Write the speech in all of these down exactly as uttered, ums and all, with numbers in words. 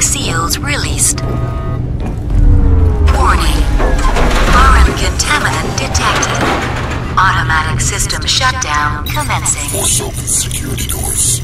seals released. Warning. Foreign contaminant detected. Automatic system shutdown commencing. Force open security doors.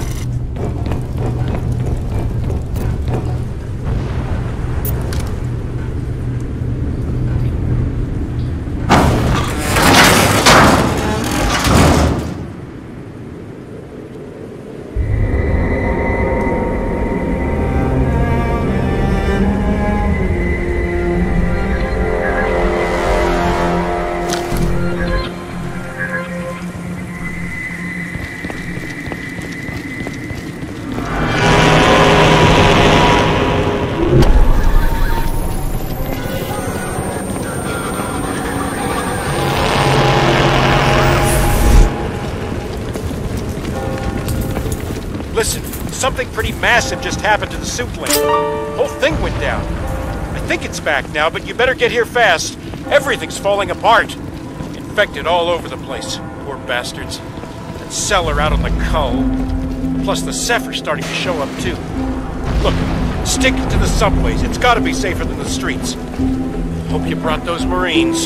Listen, something pretty massive just happened to the soup lane. The whole thing went down. I think it's back now, but you better get here fast. Everything's falling apart. Infected all over the place. Poor bastards. That cellar out on the Cull. Plus the Zephyr's starting to show up too. Look, stick to the subways. It's gotta be safer than the streets. Hope you brought those Marines.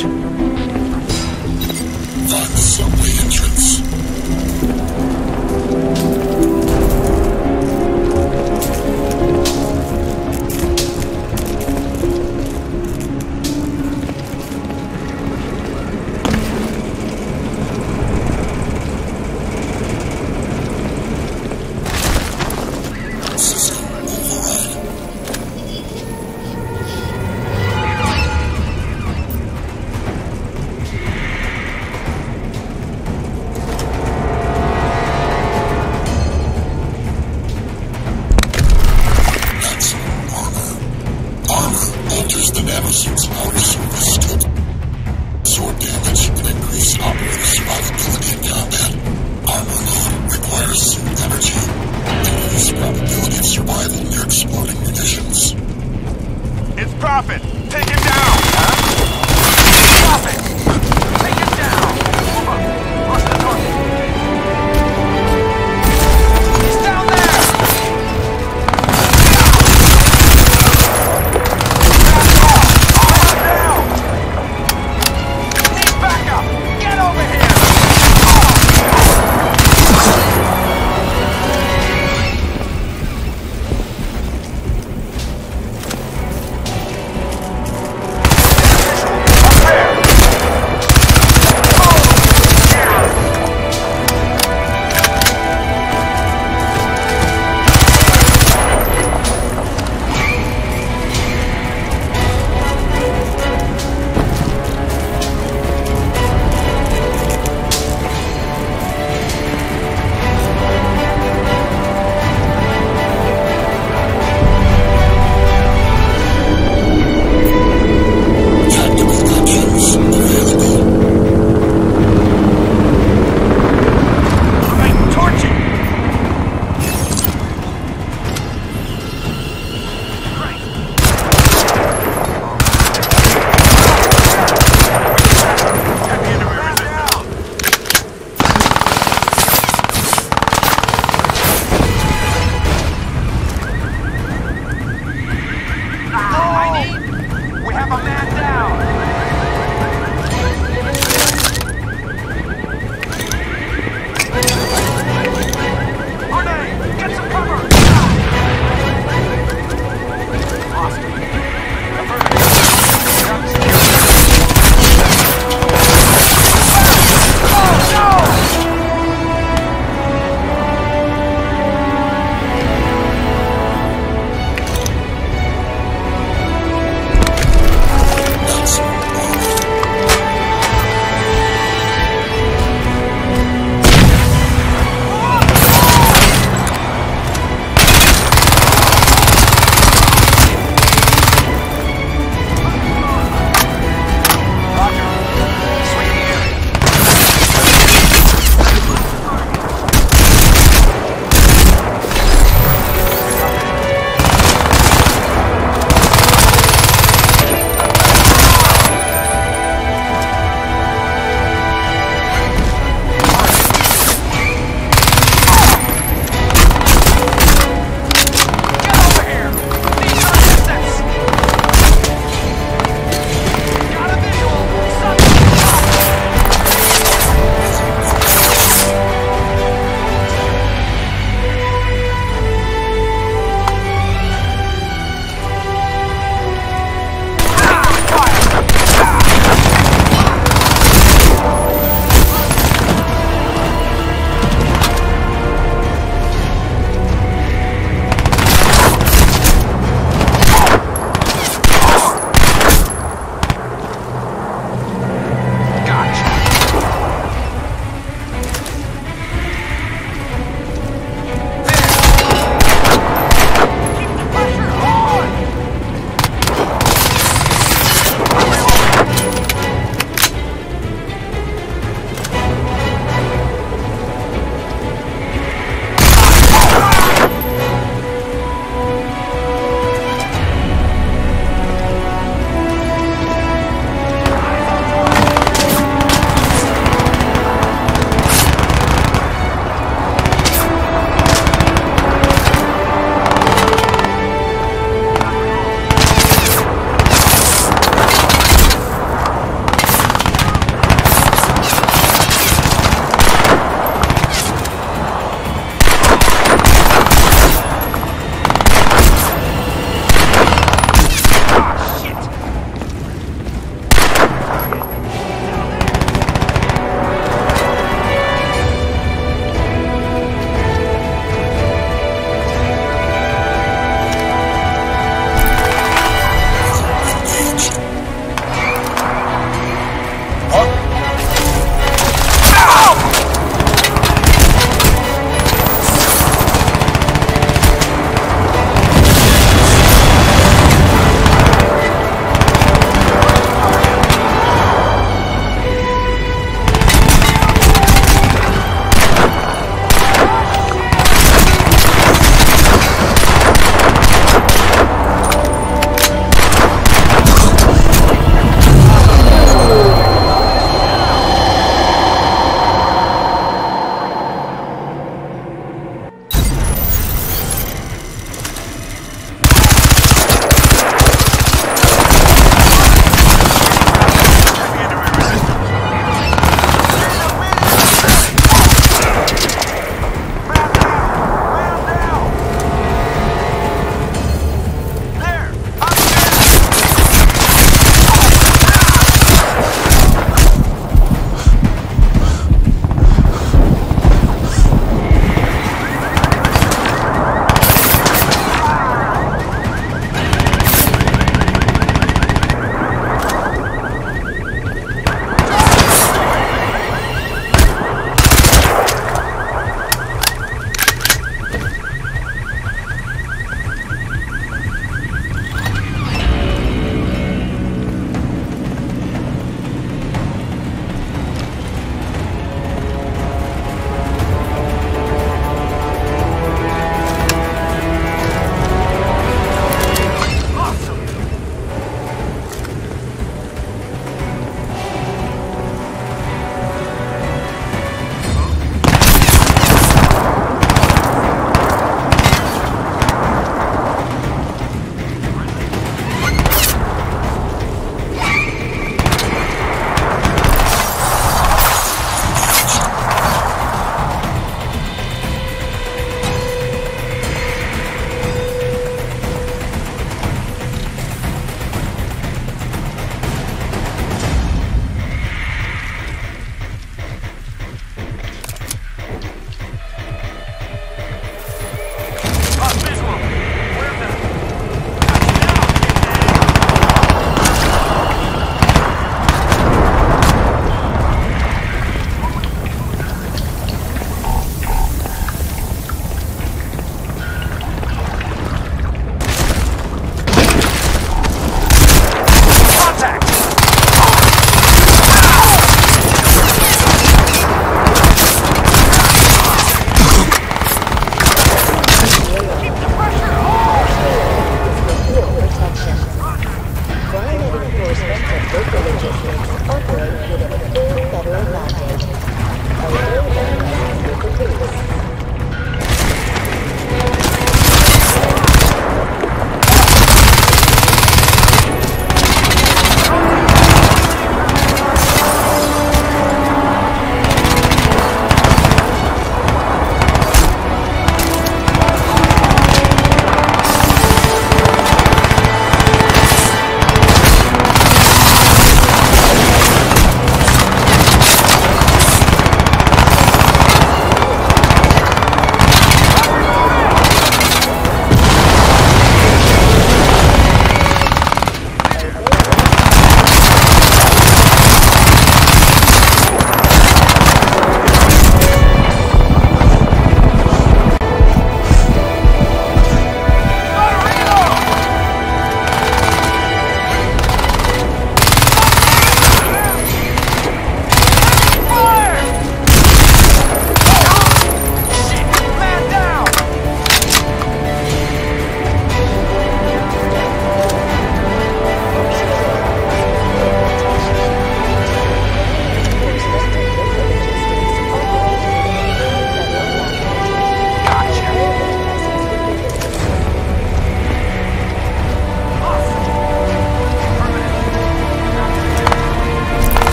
Find the subway entrance.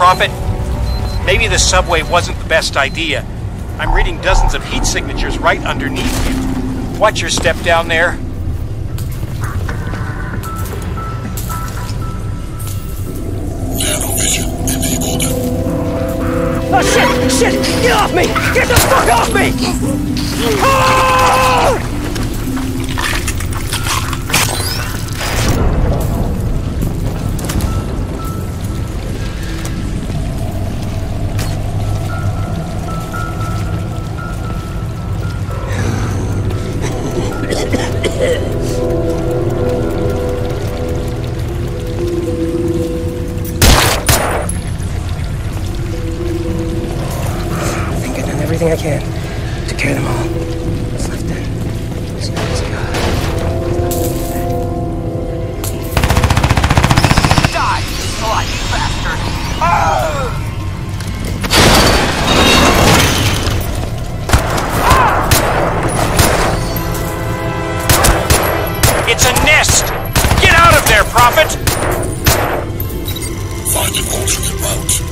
Prophet? Maybe the subway wasn't the best idea. I'm reading dozens of heat signatures right underneath you. Watch your step down there. Nanovision enabled. Oh shit! Shit! Get off me! Get the fuck off me! Ah! Everything I can to carry them all. What's left then? What's next, God? Die, you bloody bastard! Ah! It's a nest! Get out of there, Prophet! Find an alternate route.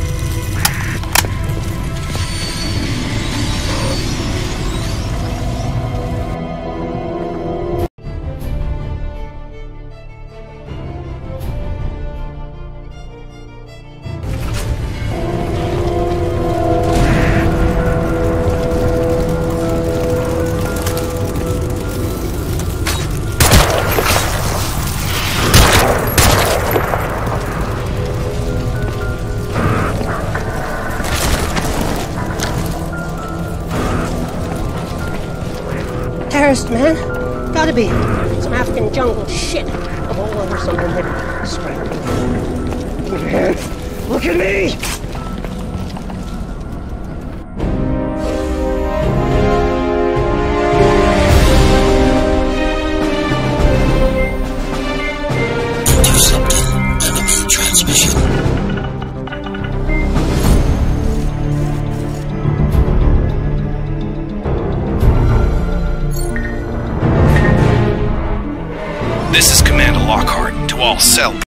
Terrorist, man. Gotta be. Some African jungle shit. A whole other something that strike me. Man, look at me! Intercepting enemy transmission. This is Commander Lockhart to all cell